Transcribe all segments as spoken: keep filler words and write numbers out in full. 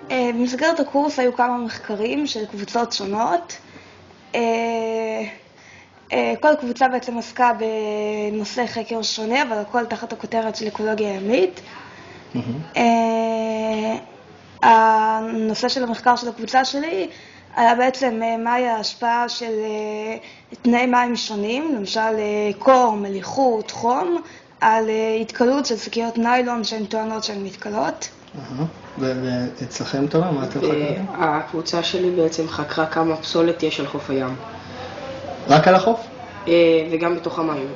במסגרת הקורס היו כמה מחקרים של קבוצות שונות. כל קבוצה בעצם עסקה בנושא חקר שונה, אבל הכל תחת הכותרת של אקולוגיה ימית. Mm-hmm. הנושא של המחקר של הקבוצה שלי היה בעצם מהי ההשפעה של תנאי מים שונים, למשל קור, מליחות, חום, על התקלות של שקיות ניילון שהן טוענות שהן מתקלות. ואצלכם תורה, מה אתם חקרים? הקבוצה שלי בעצם חקרה כמה פסולת יש על חוף הים. רק על החוף? וגם בתוך המים.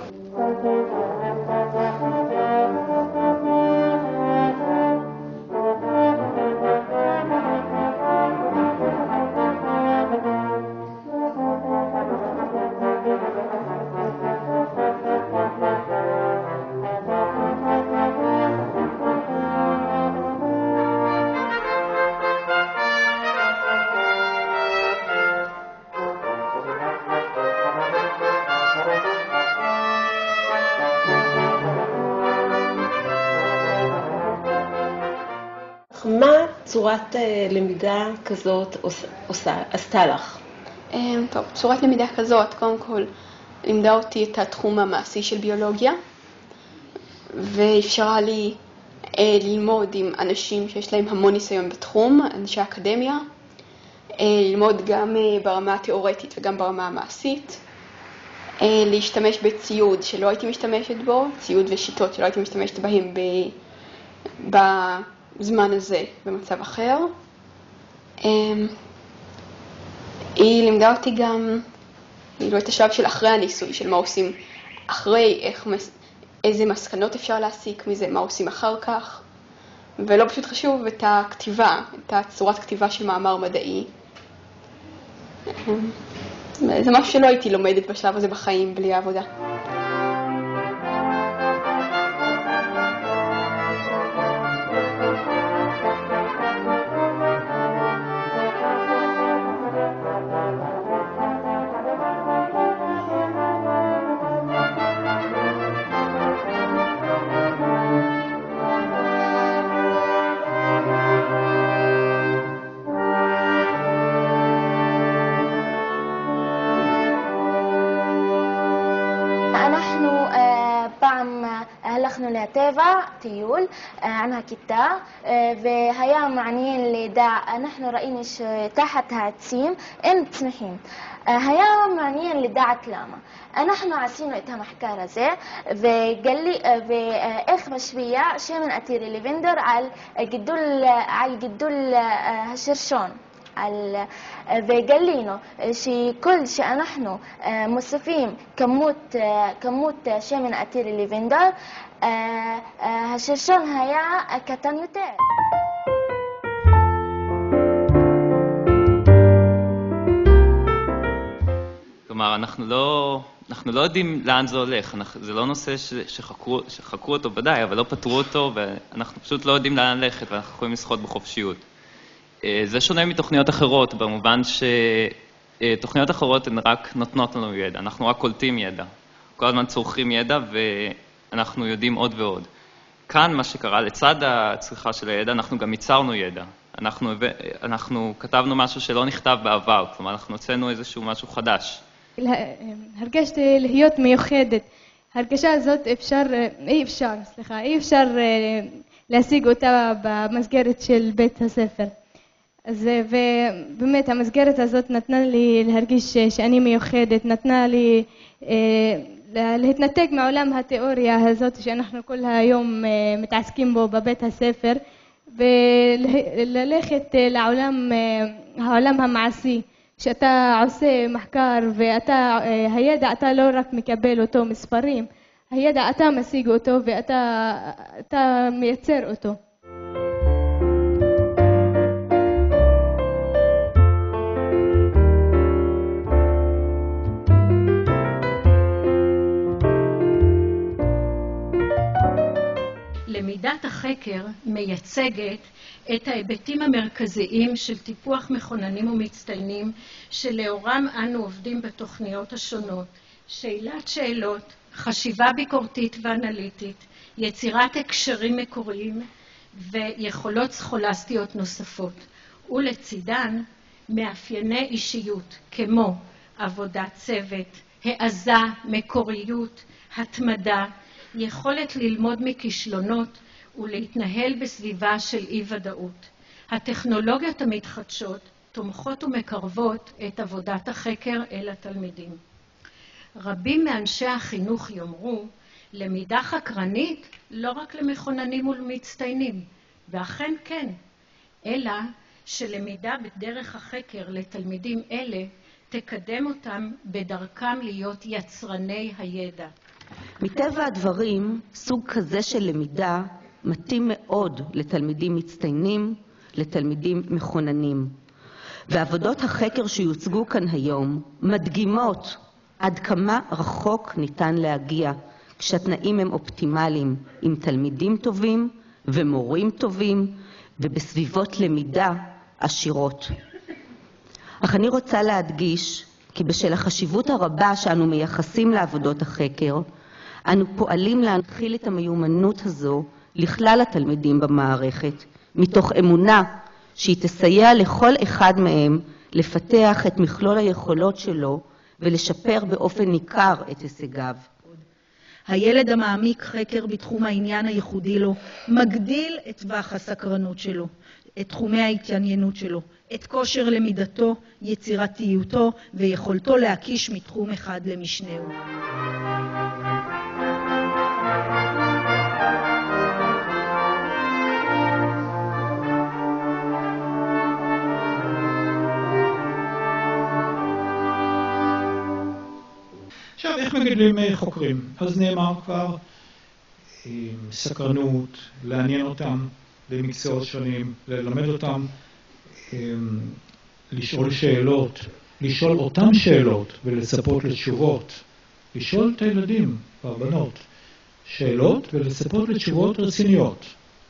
מה צורת למידה כזאת עושה, עשתה לך? טוב, צורת למידה כזאת, קודם כל, לימדה אותי את התחום המעשי של ביולוגיה, ואפשרה לי ללמוד עם אנשים שיש להם המון ניסיון בתחום, אנשי אקדמיה, ללמוד גם ברמה התיאורטית וגם ברמה המעשית, להשתמש בציוד שלא הייתי משתמשת בו, ציוד ושיטות שלא הייתי משתמשת בהם ב... ב... זמן הזה במצב אחר. היא לימדה אותי גם את השלב של אחרי הניסוי, של מה עושים אחרי, איך, איזה מסקנות אפשר להסיק מזה, מה עושים אחר כך. ולא פשוט חשוב את הכתיבה, את הצורת כתיבה של מאמר מדעי. זה משהו שלא הייתי לומדת בשלב הזה בחיים בלי העבודה. הלכנו לטבע, טיול, עם הכיתה, והיה מעניין לדע, אנחנו ראינו שתחת העצים אין צמחים. היה מעניין לדעת למה. אנחנו עשינו את המחקר הזה, וגלי, ואיך משפיע שמן עתירי לבנדר על גידול, על גידול השרשון. וגילינו שכל שאנחנו מוסיפים כמות, כמות שמן עתירי לבנדר, השרשון היה קטן יותר. כלומר, אנחנו לא, אנחנו לא יודעים לאן זה הולך. אנחנו, זה לא נושא שחקרו, שחקרו אותו ודאי, אבל לא פתרו אותו, ואנחנו פשוט לא יודעים לאן ללכת, ואנחנו יכולים לשחות בחופשיות. זה שונה מתוכניות אחרות, במובן שתוכניות אחרות הן רק נותנות לנו ידע. אנחנו רק קולטים ידע. כל הזמן צורכים ידע, ואנחנו יודעים עוד ועוד. כאן, מה שקרה, לצד הצריכה של הידע, אנחנו גם ייצרנו ידע. אנחנו, אנחנו כתבנו משהו שלא נכתב בעבר, כלומר, אנחנו הוצאנו איזשהו משהו חדש. הרגשתי להיות מיוחדת. הרגשה הזאת אפשר, אי אפשר, סליחה, אי אפשר להשיג אותה במסגרת של בית הספר. אז ובאמת המסגרת הזאת נתנה לי להרגיש שאני מיוחדת, נתנה לי להתנתק מעולם התיאוריה הזאת שאנחנו כל היום מתעסקים בו בבית הספר, וללכת לעולם, העולם המעשי, שאתה עושה מחקר ואתה, הידע אתה לא רק מקבל אותו מספרים, הידע אתה משיג אותו ואתה אתה מייצר אותו. למידת החקר מייצגת את ההיבטים המרכזיים של טיפוח מכוננים ומצטיינים שלאורם אנו עובדים בתוכניות השונות, שאלת שאלות, חשיבה ביקורתית ואנליטית, יצירת הקשרים מקוריים ויכולות סכולסטיות נוספות. ולצידן מאפייני אישיות כמו עבודת צוות, העזה, מקוריות, התמדה, יכולת ללמוד מכישלונות ולהתנהל בסביבה של אי-ודאות. הטכנולוגיות המתחדשות תומכות ומקרבות את עבודת החקר אל התלמידים. רבים מאנשי החינוך יאמרו, למידה חקרנית לא רק למכוננים ולמצטיינים, ואכן כן, אלא שלמידה בדרך החקר לתלמידים אלה תקדם אותם בדרכם להיות יצרני הידע. מטבע הדברים, סוג כזה של למידה מתאים מאוד לתלמידים מצטיינים, לתלמידים מכוננים. ועבודות החקר שיוצגו כאן היום מדגימות עד כמה רחוק ניתן להגיע כשהתנאים הם אופטימליים, עם תלמידים טובים ומורים טובים ובסביבות למידה עשירות. אך אני רוצה להדגיש כי בשל החשיבות הרבה שאנו מייחסים לעבודות החקר, אנו פועלים להנחיל את המיומנות הזו לכלל התלמידים במערכת, מתוך אמונה שהיא תסייע לכל אחד מהם לפתח את מכלול היכולות שלו ולשפר באופן ניכר את הישגיו. הילד המעמיק חקר בתחום העניין הייחודי לו, מגדיל את טווח הסקרנות שלו, את תחומי ההתעניינות שלו, את כושר למידתו, יצירתיותו ויכולתו להקיש מתחום אחד למשנהו. עכשיו, איך מגדלים חוקרים? אז נאמר כבר, סקרנות, לעניין אותם במקצועות שונים, ללמד אותם, לשאול שאלות, לשאול אותם שאלות ולצפות לתשובות, לשאול את הילדים והבנות שאלות ולצפות לתשובות רציניות.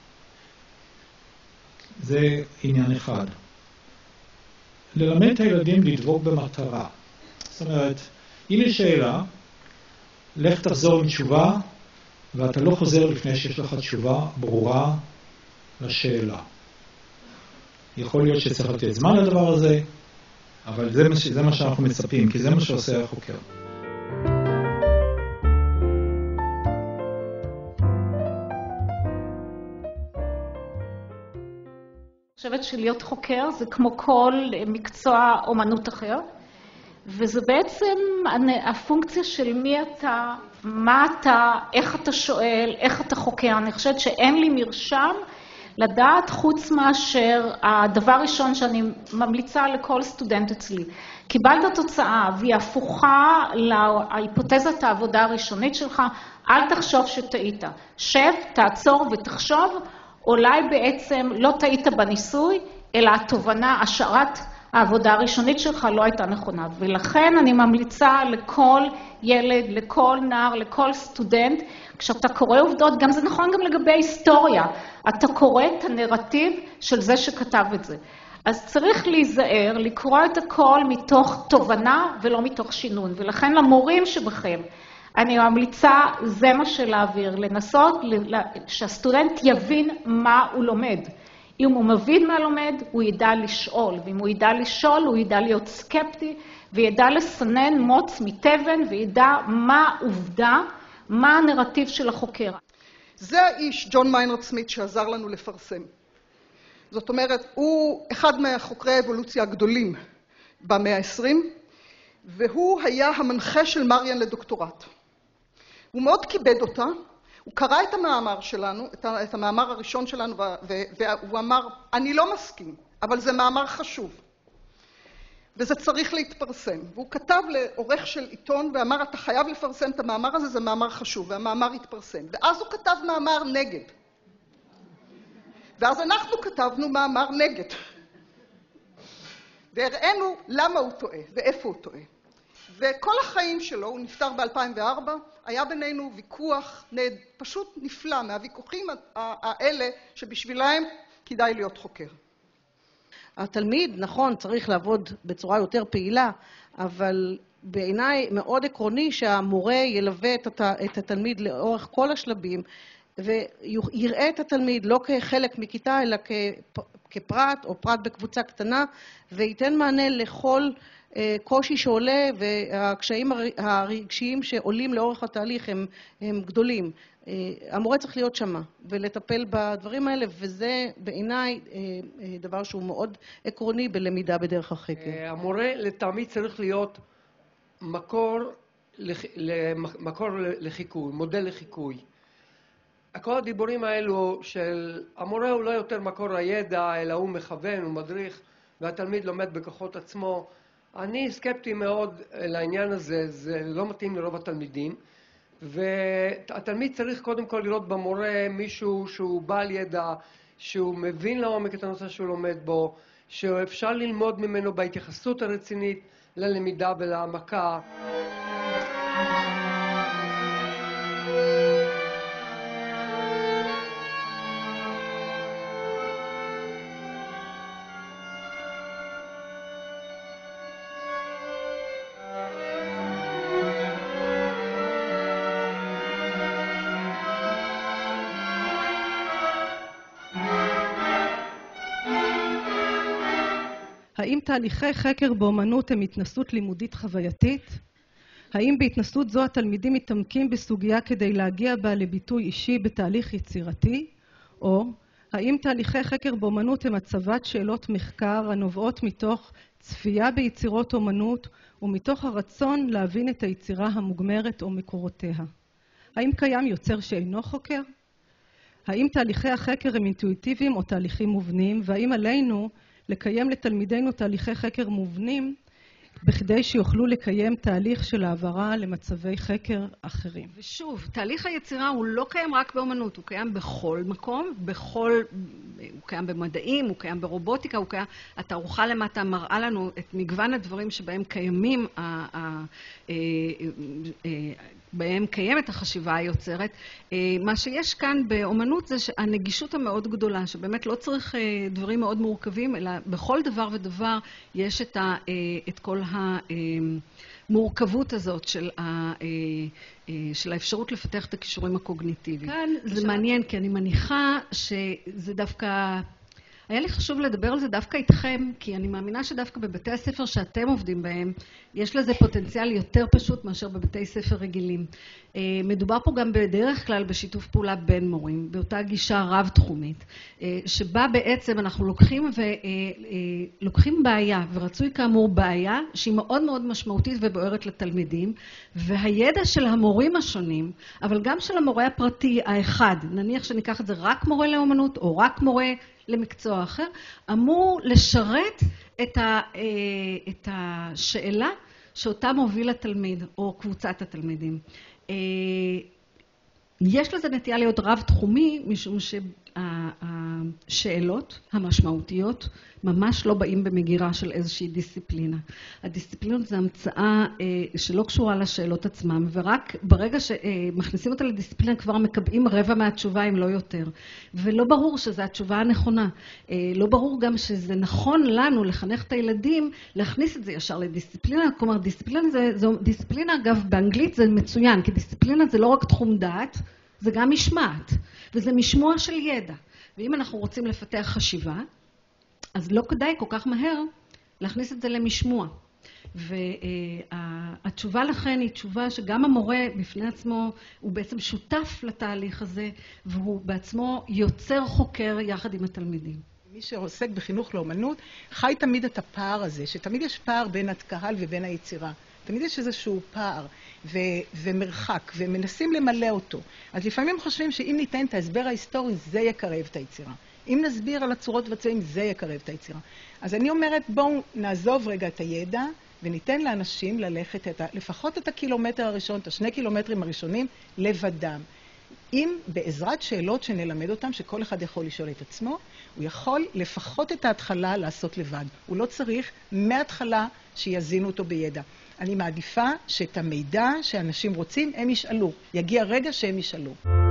זה עניין אחד. ללמד את הילדים לדבוק במטרה. זאת אומרת, הנה שאלה, לך תחזור עם תשובה, ואתה לא חוזר לפני שיש לך תשובה ברורה לשאלה. יכול להיות שצריך לתת זמן לדבר הזה, אבל זה מה, זה מה שאנחנו מצפים, כי זה מה שעושה החוקר. אני חושבת שלהיות חוקר זה כמו כל מקצוע אומנות אחר, וזה בעצם הפונקציה של מי אתה, מה אתה, איך אתה שואל, איך אתה חוקר. אני חושבת שאין לי מרשם לדעת חוץ מאשר הדבר הראשון שאני ממליצה לכל סטודנט אצלי. קיבלת תוצאה והיא הפוכה להיפותזת העבודה הראשונית שלך, אל תחשוב שטעית. שב, תעצור ותחשוב, אולי בעצם לא טעית בניסוי, אלא התובנה, השערת העבודה הראשונית שלך לא הייתה נכונה. ולכן אני ממליצה לכל ילד, לכל נער, לכל סטודנט, כשאתה קורא עובדות, גם זה נכון גם לגבי היסטוריה, אתה קורא את הנרטיב של זה שכתב את זה. אז צריך להיזהר, לקרוא את הכל מתוך תובנה ולא מתוך שינון. ולכן למורים שבכם, אני ממליצה, זה מה שלהעביר, לנסות שהסטודנט יבין מה הוא לומד. אם הוא מבין מה לומד, הוא ידע לשאול, ואם הוא ידע לשאול, הוא ידע להיות סקפטי, וידע לסנן מוץ מתבן, וידע מה עובדה, מה הנרטיב של החוקר. זה האיש, ג'ון מיינרד סמית, שעזר לנו לפרסם. זאת אומרת, הוא אחד מהחוקרי האבולוציה הגדולים במאה ה-עשרים, והוא היה המנחה של מריאן לדוקטורט. הוא מאוד כיבד אותה, הוא קרא את המאמר שלנו, את המאמר הראשון שלנו, והוא אמר, אני לא מסכים, אבל זה מאמר חשוב. וזה צריך להתפרסם. והוא כתב לעורך של עיתון ואמר, אתה חייב לפרסם את המאמר הזה, זה מאמר חשוב, והמאמר התפרסם. ואז הוא כתב מאמר נגד. ואז אנחנו כתבנו מאמר נגד. והראינו למה הוא טועה ואיפה הוא טועה. וכל החיים שלו, הוא נפטר ב-אלפיים וארבע, היה בינינו ויכוח פשוט נפלא, מהוויכוחים האלה שבשבילהם כדאי להיות חוקר. התלמיד, נכון, צריך לעבוד בצורה יותר פעילה, אבל בעיניי מאוד עקרוני שהמורה ילווה את התלמיד לאורך כל השלבים, ויראה את התלמיד לא כחלק מכיתה, אלא כפרט או פרט בקבוצה קטנה, וייתן מענה לכל קושי שעולה, והקשיים הרגשיים שעולים לאורך התהליך הם, הם גדולים. המורה צריך להיות שמה ולטפל בדברים האלה, וזה בעיניי דבר שהוא מאוד עקרוני בלמידה בדרך החקר. המורה לטעמי צריך להיות מקור, מקור לחיקוי, מודל לחיקוי. כל הדיבורים האלו של המורה הוא לא יותר מקור הידע, אלא הוא מכוון, הוא מדריך, והתלמיד לומד בכוחות עצמו. אני סקפטי מאוד לעניין הזה, זה לא מתאים לרוב התלמידים, והתלמיד צריך קודם כל לראות במורה מישהו שהוא בעל ידע, שהוא מבין לעומק את הנושא שהוא לומד בו, שאפשר ללמוד ממנו בהתייחסות הרצינית ללמידה ולהעמקה. האם תהליכי חקר באמנות הם התנסות לימודית חווייתית? האם בהתנסות זו התלמידים מתעמקים בסוגיה כדי להגיע בה לביטוי אישי בתהליך יצירתי? או האם תהליכי חקר באמנות הם הצבת שאלות מחקר הנובעות מתוך צפייה ביצירות אמנות ומתוך הרצון להבין את היצירה המוגמרת או מקורותיה? האם קיים יוצר שאינו חוקר? האם תהליכי החקר הם אינטואיטיביים או תהליכים מובנים? והאם עלינו לקיים לתלמידינו תהליכי חקר מובנים בכדי שיוכלו לקיים תהליך של העברה למצבי חקר אחרים? ושוב, תהליך היצירה הוא לא קיים רק באמנות, הוא קיים בכל מקום, בכל, הוא קיים במדעים, הוא קיים ברובוטיקה, הוא קיים, התערוכה למטה מראה לנו את מגוון הדברים שבהם קיימים, בהם קיימת החשיבה היוצרת. מה שיש כאן באמנות זה הנגישות המאוד גדולה, שבאמת לא צריך דברים מאוד מורכבים, אלא בכל דבר ודבר יש את, ה, את כל המורכבות הזאת של, ה, של האפשרות לפתח את הכישורים הקוגניטיביים. כאן זה מעניין, כי אני מניחה שזה דווקא... היה לי חשוב לדבר על זה דווקא איתכם, כי אני מאמינה שדווקא בבתי הספר שאתם עובדים בהם, יש לזה פוטנציאל יותר פשוט מאשר בבתי ספר רגילים. מדובר פה גם בדרך כלל בשיתוף פעולה בין מורים, באותה גישה רב-תחומית, שבה בעצם אנחנו לוקחים, ולוקחים בעיה, ורצוי כאמור בעיה, שהיא מאוד מאוד משמעותית ובוערת לתלמידים, והידע של המורים השונים, אבל גם של המורה הפרטי האחד, נניח שניקח את זה רק מורה לאמנות, או רק מורה למקצוע אחר, אמור לשרת את, ה, את השאלה שאותה מוביל התלמיד או קבוצת התלמידים. יש לזה נטייה להיות רב-תחומי, משום שהשאלות המשמעותיות ממש לא באים במגירה של איזושהי דיסציפלינה. הדיסציפלינות זה המצאה שלא קשורה לשאלות עצמם, ורק ברגע שמכניסים אותה לדיסציפלינה כבר מקבעים רבע מהתשובה אם לא יותר. ולא ברור שזו התשובה הנכונה. לא ברור גם שזה נכון לנו לחנך את הילדים להכניס את זה ישר לדיסציפלינה. כלומר, דיסציפלינה זה, זו דיסציפלינה, אגב, באנגלית זה מצוין, כי דיסציפלינה זה לא רק תחום דעת, זה גם משמעת, וזה משמוע של ידע. ואם אנחנו רוצים לפתח חשיבה, אז לא כדאי כל כך מהר להכניס את זה למשמוע. והתשובה לכן היא תשובה שגם המורה בפני עצמו הוא בעצם שותף לתהליך הזה, והוא בעצמו יוצר חוקר יחד עם התלמידים. מי שעוסק בחינוך לאמנות חי תמיד את הפער הזה, שתמיד יש פער בין הקהל ובין היצירה. תמיד יש איזשהו פער ו- ומרחק, ומנסים למלא אותו. אז לפעמים חושבים שאם ניתן את ההסבר ההיסטורי, זה יקרב את היצירה. אם נסביר על הצורות והצבעים, זה יקרב את היצירה. אז אני אומרת, בואו נעזוב רגע את הידע, וניתן לאנשים ללכת את ה- לפחות את הקילומטר הראשון, את השני קילומטרים הראשונים, לבדם. אם בעזרת שאלות שנלמד אותם, שכל אחד יכול לשאול את עצמו, הוא יכול לפחות את ההתחלה לעשות לבד. הוא לא צריך מההתחלה שיזינו אותו בידע. אני מעדיפה שאת המידע שאנשים רוצים, הם ישאלו. יגיע רגע שהם ישאלו.